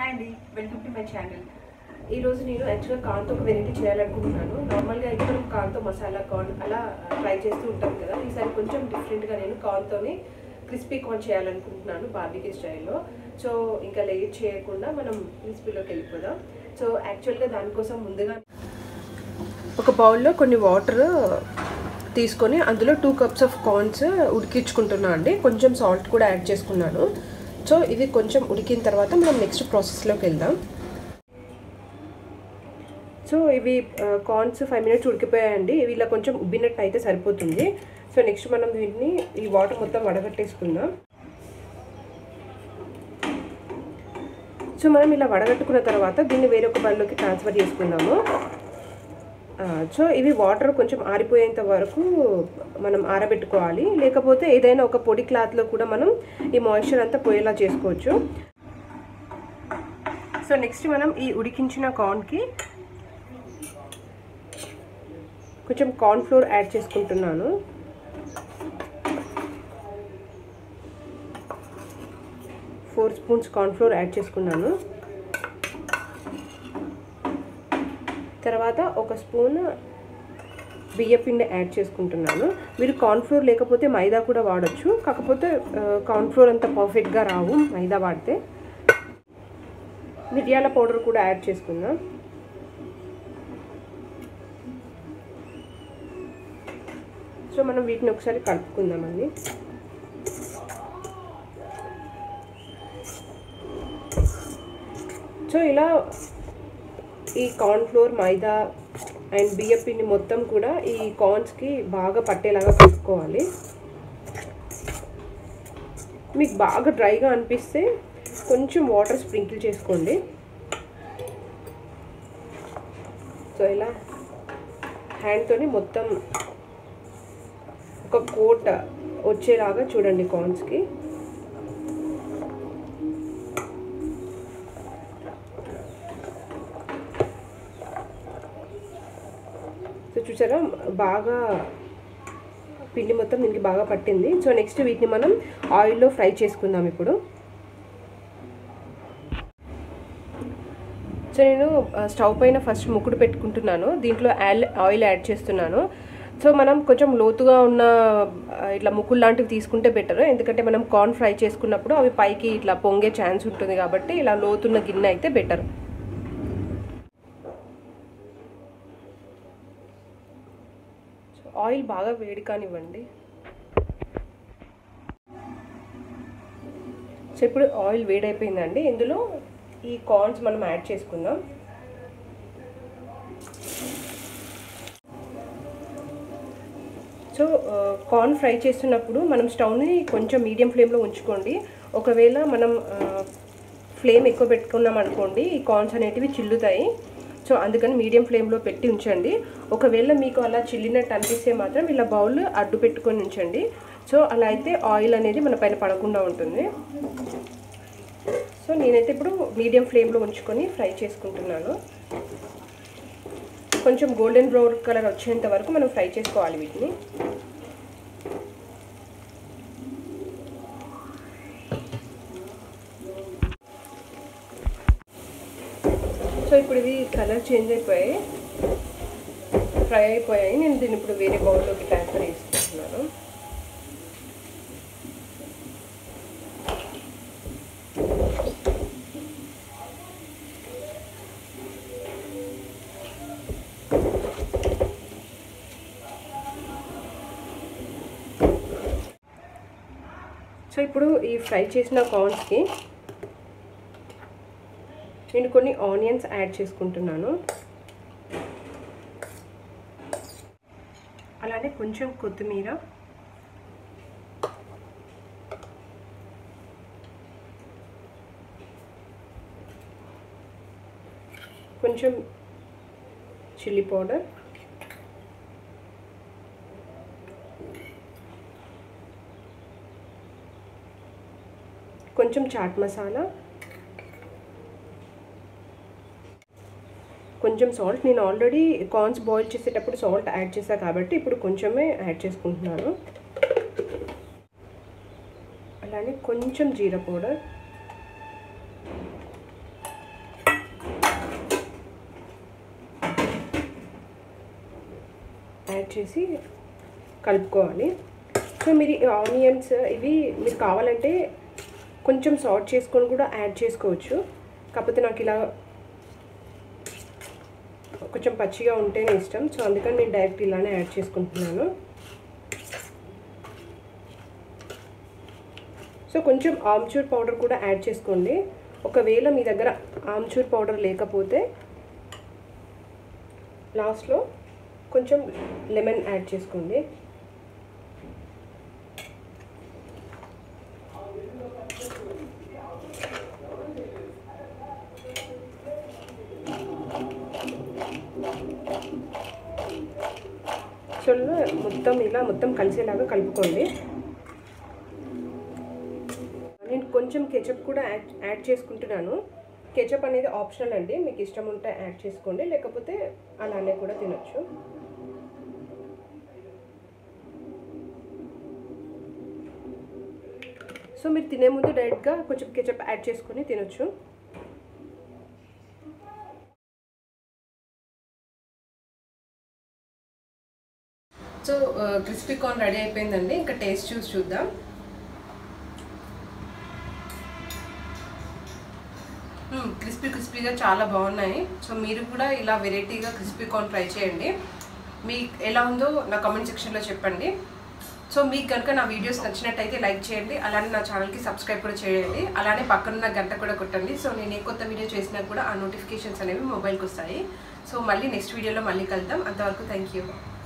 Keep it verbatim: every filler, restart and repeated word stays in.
Hi అండి, welcome to my channel. ఈరోజు నేను యాక్చువల్గా కార్న్తో ఒక వెరైటీ చేయాలనుకుంటున్నాను. నార్మల్గా అయితే మనం కార్న్తో మసాలా కార్న్ అలా ట్రై చేస్తూ ఉంటాం కదా. ఈసారి కొంచెం డిఫరెంట్గా నేను కార్న్తోనే క్రిస్పీ కార్న్ చేయాలనుకుంటున్నాను బార్బీక్యూ స్టైల్లో. సో ఇంకా లేట్ చేయకుండా మనం క్రిస్పీలోకి వెళ్ళిపోదాం. సో యాక్చువల్గా దానికోసం ముందుగా ఒక బౌల్లో కొన్ని వాటర్ తీసుకొని అందులో టూ కప్స్ ఆఫ్ కార్న్స్ ఉడికించుకుంటున్నాను అండి. కొంచెం సాల్ట్ కూడా యాడ్ చేసుకున్నాను. సో ఇది కొంచెం ఉడికిన తర్వాత మనం నెక్స్ట్ ప్రాసెస్లోకి వెళ్దాం. సో ఇవి కార్న్స్ ఫైవ్ మినిట్స్ ఉడికిపోయాయండి. ఇవి ఇలా కొంచెం ఉబ్బినట్టు అయితే సరిపోతుంది. సో నెక్స్ట్ మనం వీటిని ఈ వాటర్ మొత్తం వడగట్టేసుకుందాం. సో మనం ఇలా వడగట్టుకున్న తర్వాత దీన్ని వేరొక బౌల్లోకి ట్రాన్స్ఫర్ చేసుకుందాము. సో ఇవి వాటర్ కొంచెం ఆరిపోయేంత వరకు మనం ఆరబెట్టుకోవాలి. లేకపోతే ఏదైనా ఒక పొడి క్లాత్లో కూడా మనం ఈ మాయిశ్చర్ అంతా పోయేలా చేసుకోవచ్చు. సో నెక్స్ట్ మనం ఈ ఉడికించిన కార్న్కి కొంచెం కార్న్ ఫ్లోర్ యాడ్ చేసుకుంటున్నాను. Four spoons corn flour add చేసుకున్నాను. తర్వాత ఒక స్పూన్ బియ్యపిండి యాడ్ చేసుకుంటున్నాను. మీరు కార్న్ఫ్లోర్ లేకపోతే మైదా కూడా వాడచ్చు. కాకపోతే కార్న్ఫ్లోర్ అంత పర్ఫెక్ట్గా రావు మైదా వాడితే. మిరియాల పౌడర్ కూడా యాడ్ చేసుకుందాం. సో మనం వీటిని ఒకసారి కలుపుకుందామండి. సో ఇలా ఈ కార్న్ఫ్లోర్, మైదా అండ్ బియ్యపిండి మొత్తం కూడా ఈ కార్న్స్కి బాగా పట్టేలాగా కలుపుకోవాలి. మీకు బాగా డ్రైగా అనిపిస్తే కొంచెం వాటర్ స్ప్రింకిల్ చేసుకోండి. సో ఇలా హ్యాండ్తోని మొత్తం ఒక కోట్ వచ్చేలాగా చూడండి కార్న్స్కి. సో చూసారా, బాగా పిండి మొత్తం దీనికి బాగా పట్టింది. సో నెక్స్ట్ వీటిని మనం ఆయిల్లో ఫ్రై చేసుకుందాం ఇప్పుడు. సో నేను స్టవ్ పైన ఫస్ట్ ముక్కుడు పెట్టుకుంటున్నాను. దీంట్లో ఆయిల్ యాడ్ చేస్తున్నాను. సో మనం కొంచెం లోతుగా ఉన్న ఇట్లా ముక్కుడు లాంటివి తీసుకుంటే బెటర్. ఎందుకంటే మనం కార్న్ ఫ్రై చేసుకున్నప్పుడు అవి పైకి ఇట్లా పొంగే ఛాన్స్ ఉంటుంది కాబట్టి ఇలా లోతున్న గిన్నె అయితే బెటర్. ఆయిల్ బాగా వేడి కానివ్వండి. సో ఇప్పుడు ఆయిల్ వేడైపోయిందండి. ఇందులో ఈ కార్న్స్ మనం యాడ్ చేసుకుందాం. సో కార్న్ ఫ్రై చేస్తున్నప్పుడు మనం స్టవ్ని కొంచెం మీడియం ఫ్లేమ్లో ఉంచుకోండి. ఒకవేళ మనం ఫ్లేమ్ ఎక్కువ పెట్టుకున్నాం అనుకోండి, ఈ కార్న్స్ అనేటివి చిల్లుతాయి. సో అందుకని మీడియం ఫ్లేమ్లో పెట్టి ఉంచండి. ఒకవేళ మీకు అలా చిల్లినట్టు అనిపిస్తే మాత్రం ఇలా బౌల్ అడ్డు పెట్టుకొని ఉంచండి. సో అలా అయితే ఆయిల్ అనేది మన పైన పడకుండా ఉంటుంది. సో నేనైతే ఇప్పుడు మీడియం ఫ్లేమ్లో ఉంచుకొని ఫ్రై చేసుకుంటున్నాను. కొంచెం గోల్డెన్ బ్రౌన్ కలర్ వచ్చేంత వరకు మనం ఫ్రై చేసుకోవాలి వీటిని. సో ఇప్పుడు ఇవి కలర్ చేంజ్ అయిపోయాయి, ఫ్రై అయిపోయాయి. నేను దీన్ని ఇప్పుడు వేరే బౌల్లోకి ట్రాన్స్ఫర్ చేసుకుంటున్నాను. సో ఇప్పుడు ఈ ఫ్రై చేసిన కార్న్స్కి నేను కొన్ని ఆనియన్స్ యాడ్ చేసుకుంటున్నాను. అలానే కొంచెం కొత్తిమీర, కొంచెం చిల్లీ పౌడర్, కొంచెం చాట్ మసాలా, కొంచెం సాల్ట్. నేను ఆల్రెడీ కార్న్స్ బాయిల్ చేసేటప్పుడు సాల్ట్ యాడ్ చేశాను కాబట్టి ఇప్పుడు కొంచెమే యాడ్ చేసుకుంటున్నాను. అలానే కొంచెం జీరా పౌడర్, యాడ్ చేసి కలుపుకోవాలి. సో మీరు ఆనియన్స్ ఇవి మీరు కావాలంటే కొంచెం సాల్ట్ చేసుకొని కూడా యాడ్ చేసుకోవచ్చు. కాకపోతే నాకు ఇలా కొంచెం పచ్చిగా ఉంటేనే ఇష్టం. సో అందుకని నేను డైరెక్ట్ ఇలానే యాడ్ చేసుకుంటున్నాను. సో కొంచెం ఆమ్చూర్ పౌడర్ కూడా యాడ్ చేసుకోండి. ఒకవేళ మీ దగ్గర ఆమ్చూర్ పౌడర్ లేకపోతే లాస్ట్లో కొంచెం లెమన్ యాడ్ చేసుకోండి. సో మొత్తం ఇలా మొత్తం కలిసేలాగా కలుపుకోండి. నేను కొంచెం కెచప్ కూడా యాడ్ యాడ్ చేసుకుంటున్నాను. కెచప్ అనేది ఆప్షనల్ అండి, మీకు ఇష్టం ఉంటే యాడ్ చేసుకోండి, లేకపోతే అలానే కూడా తినొచ్చు. సో మీరు తినే ముందు డైరెక్ట్గా కొంచెం కెచప్ యాడ్ చేసుకొని తినొచ్చు. సో క్రిస్పీ కార్న్ రెడీ అయిపోయిందండి. ఇంకా టేస్ట్ చూసి చూద్దాం. క్రిస్పీ క్రిస్పీగా చాలా బాగున్నాయి. సో మీరు కూడా ఇలా వెరైటీగా క్రిస్పీ కార్న్ ట్రై చేయండి. మీకు ఎలా ఉందో నా కామెంట్ సెక్షన్లో చెప్పండి. సో మీకు కనుక నా వీడియోస్ నచ్చినట్టయితే లైక్ చేయండి, అలానే నా ఛానల్కి సబ్స్క్రైబ్ కూడా చేయండి, అలానే పక్కనున్న గంట కూడా కొట్టండి. సో నేను ఏ కొత్త వీడియో చేసినా కూడా ఆ నోటిఫికేషన్స్ అనేవి మొబైల్కి వస్తాయి. సో మళ్ళీ నెక్స్ట్ వీడియోలో మళ్ళీ కలుద్దాం. అంతవరకు థ్యాంక్ యూ.